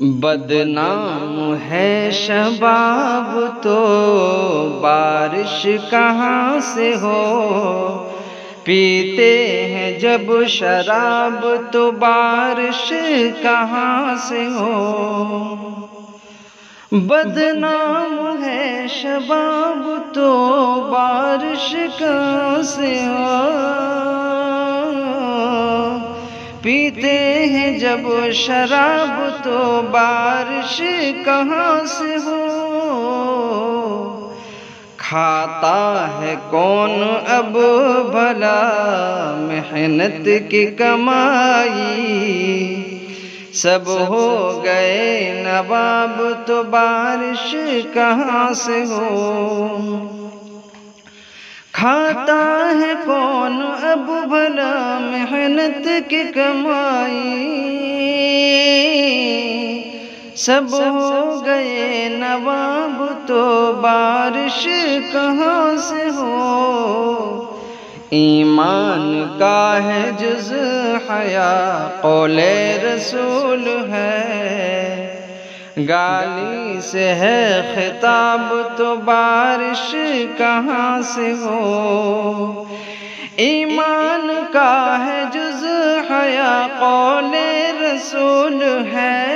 بدنام ہے شباب تو بارش کہاں سے ہو، پیتے ہیں جب شراب تو بارش کہاں سے ہو۔ بدنام ہے شباب تو بارش کہاں سے ہو، پیتے ہیں جب شراب تو بارش کہاں سے ہو۔ کھاتا ہے کون اب بھلا محنت کی کمائی، سب ہو گئے نواب تو بارش کہاں سے ہو۔ کھاتا ہے کون اب بھلا محنت کی کمائی، سب ہو گئے نواب تو بارش کہاں سے ہو۔ ایمان کا ہے جز حیا قول رسول ہے، گالی سے ہے خطاب تو بارش کہاں سے ہو۔ ایمان کا ہے جز حیا قول رسول ہے،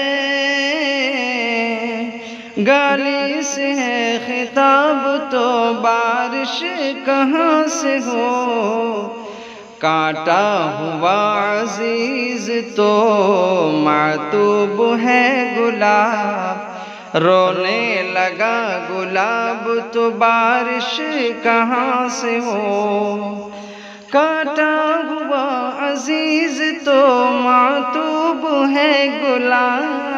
گالی سے ہے خطاب تو بارش کہاں سے ہو۔ کاٹا ہوا عزیز تو معتوب ہے گلاب، رونے لگا گلاب تو بارش کہاں سے ہو۔ کاٹا ہوا عزیز تو معتوب ہے گلاب،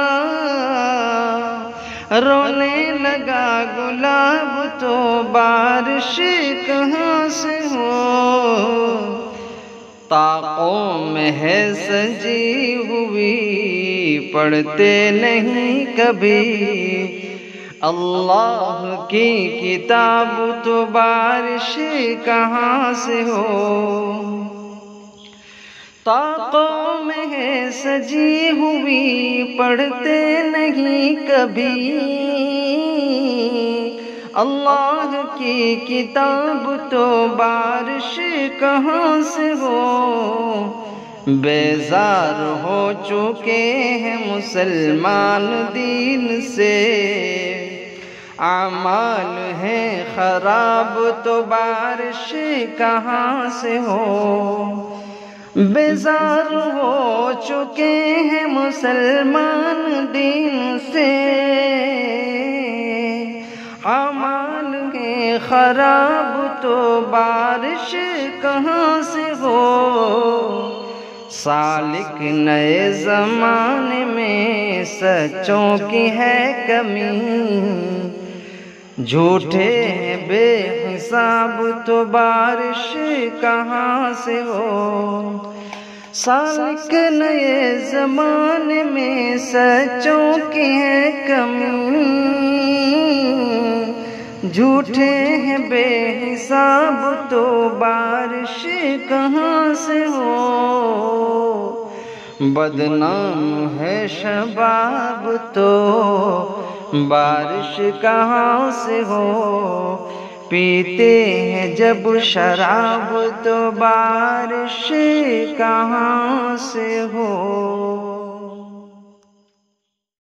رونے لگا گلاب تو بارش کہاں سے ہو۔ طاقوں میں ہے سجی ہوئی پڑھتے نہیں کبھی، اللہ کی کتاب تو بارش کہاں سے ہو۔ طاقوں میں ہے سجی ہوئی پڑھتے نہیں کبھی، اللہ کی کتاب تو بارش کہاں سے ہو۔ بیزار ہو چکے ہیں مسلمان دین سے، اعمال ہیں خراب تو بارش کہاں سے ہو۔ بیزار ہو چکے ہیں مسلمان دین سے، اعمال ہیں خراب تو بارش کہاں سے ہو۔ سالک نئے زمانے میں سچوں کی ہے کمی، جھوٹے ہیں بے حساب تو بارش کہاں سے ہو۔ سالک نئے زمانے میں سچوں کی ہے کمی، جھوٹے ہیں بے حساب تو بارش کہاں سے ہو۔ بدنام ہے شباب تو بارش کہاں سے ہو، پیتے ہیں جب شراب تو بارش کہاں سے ہو۔